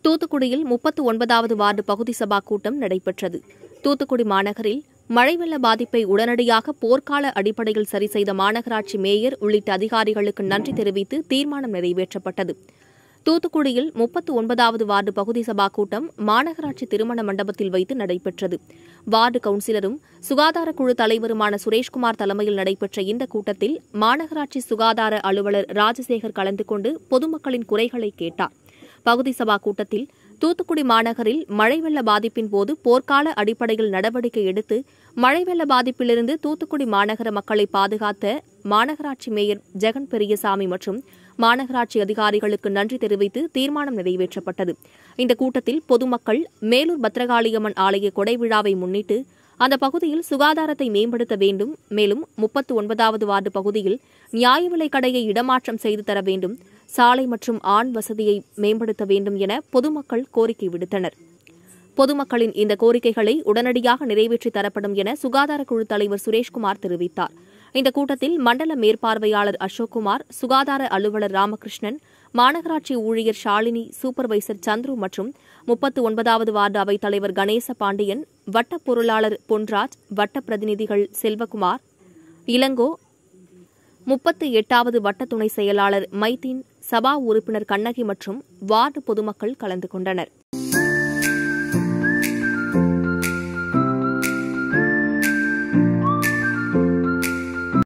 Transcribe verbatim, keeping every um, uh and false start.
தூத்துக்குடியில் முப்பத்து ஒன்பதாவது வார்டு பகுதி சபா கூட்டம் நடைபெற்றது. தூத்துக்குடி மாநகரில் மழை வெள்ள பாதிப்பை உடனடியாக போர்க்கால அடிப்படையில் சரி செய்த மாநகராட்சி மேயர் உள்ளிட்ட அதிகாரிகளுக்கு நன்றி தெரிவித்து தீர்மானம் நிறைவேற்றப்பட்டது. தூத்துக்குடியில் முப்பத்து ஒன்பதாவது வார்டு பகுதி சபா கூட்டம் மாநகராட்சி திருமண மண்டபத்தில் வைத்து நடைபெற்றது. வார்டு கவுன்சிலரும் சுகாதார குழு தலைவருமான சுரேஷ்குமார் தலைமையில் நடைபெற்ற இந்த கூட்டத்தில் மாநகராட்சி சுகாதார அலுவலர் ராஜசேகர் கலந்து கொண்டு பொதுமக்களின் குறைகளை கேட்டார். பகுதி சபா கூட்டத்தில் தூத்துக்குடி மாநகரில் மழை வெள்ள பாதிப்பின் போது போர்க்கால அடிப்படையில் நடவடிக்கை எடுத்து மழை வெள்ள பாதிப்பிலிருந்து தூத்துக்குடி மாநகர மக்களை பாதுகாத்த மாநகராட்சி மேயர் ஜெகன் பெரியசாமி மற்றும் மாநகராட்சி அதிகாரிகளுக்கு நன்றி தெரிவித்து தீர்மானம் நிறைவேற்றப்பட்டது. இந்த கூட்டத்தில் பொதுமக்கள் மேலூர் பத்ரகாளியம்மன் ஆலய கொடை விழாவை முன்னிட்டு அந்த பகுதியில் சுகாதாரத்தை மேம்படுத்த வேண்டும், மேலும் முப்பத்து ஒன்பதாவது வார்டு பகுதியில் நியாய விலைக் கடையை இடமாற்றம் செய்து தர வேண்டும், சாலை மற்றும் ஆண் வசதியை மேம்படுத்த வேண்டும் என பொதுமக்கள் கோரிக்கை விடுத்தனர். பொதுமக்களின் இந்த கோரிக்கைகளை உடனடியாக நிறைவேற்றி தரப்படும் என சுகாதார குழு தலைவர் சுரேஷ்குமார் தெரிவித்தார். இந்த கூட்டத்தில் மண்டல மேற்பார்வையாளர் அசோக்குமார், சுகாதார அலுவலர் ராமகிருஷ்ணன், மாநகராட்சி ஊழியர் ஷாலினி, சூப்பர்வைசர் சந்துரு மற்றும் முப்பத்து ஒன்பதாவது வார்டு அவைத் தலைவர் கணேச பாண்டியன், வட்ட பொருளாளர் பொன்ராஜ், வட்ட பிரதிநிதிகள் செல்வகுமார், இளங்கோ, முப்பத்து எட்டாவது வட்ட துணை செயலாளர் மைதீன், சபா உறுப்பினர் கண்ணகி மற்றும் வார்டு பொதுமக்கள் கலந்து கொண்டனர்.